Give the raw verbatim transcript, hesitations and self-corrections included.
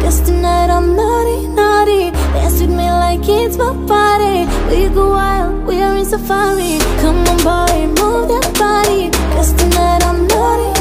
Cause tonight I'm naughty, naughty. Dance with me like it's my party. We go wild, we are in safari. Come